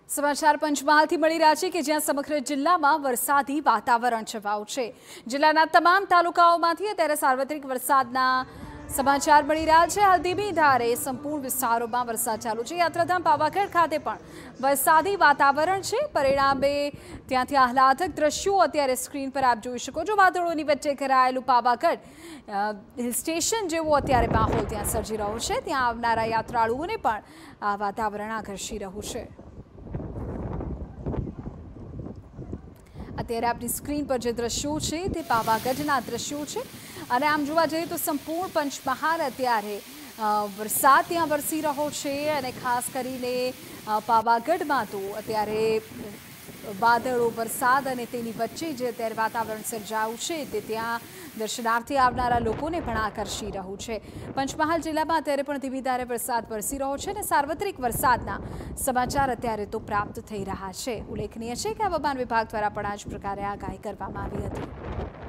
સમાચાર પંચમહાલથી મળી રહ્યા છે કે જ્યાં સમગ્ર જિલ્લામાં વરસાદી વાતાવરણ છવાયું છે। જિલ્લાના તમામ તાલુકાઓમાંથી અત્યારે સાર્વત્રિક વરસાદના સમાચાર મળી રહ્યા છે। હાલ ધીમી ધારે સંપૂર્ણ વિસ્તારોમાં વરસાદ ચાલુ છે। યાત્રાધામ પાવાગઢ ખાતે પણ વરસાદી વાતાવરણ છે। પરિણામે ત્યાંથી આહલાદક દ્રશ્યો અત્યારે સ્ક્રીન પર આપ જોઈ શકો છો। વાદળોની વચ્ચે ઘેરાયેલું પાવાગઢ હિલ સ્ટેશન જેવો અત્યારે માહોલ ત્યાં સર્જી રહ્યો છે। ત્યાં આવનારા યાત્રાળુઓને પણ આ વાતાવરણ આકર્ષી રહ્યું છે। અત્યારે આપની સ્ક્રીન પર જે દ્રશ્યો છે તે પાવાગઢના દ્રશ્યો છે અને આમ જોવા જઈએ તો સંપૂર્ણ પંચમહાલ અત્યારે વરસાદ ત્યાં વરસી રહ્યો છે અને ખાસ કરીને પાવાગઢમાં તો અત્યારે વાદળો વરસાદ અને તેની વચ્ચે જે અત્યારે વાતાવરણ સર્જાયું છે તે ત્યાં દર્શનાર્થે આવનારા લોકોને પણ આકર્ષી રહ્યું છે। પંચમહાલ જિલ્લામાં અત્યારે પણ ધીમી ધારે વરસાદ વરસી રહ્યો છે અને સાર્વત્રિક વરસાદના સમાચાર અત્યારે તો પ્રાપ્ત થઈ રહ્યા છે। ઉલ્લેખનીય છે કે હવામાન વિભાગ દ્વારા પણ આ જ પ્રકારે આગાહી કરવામાં આવી હતી।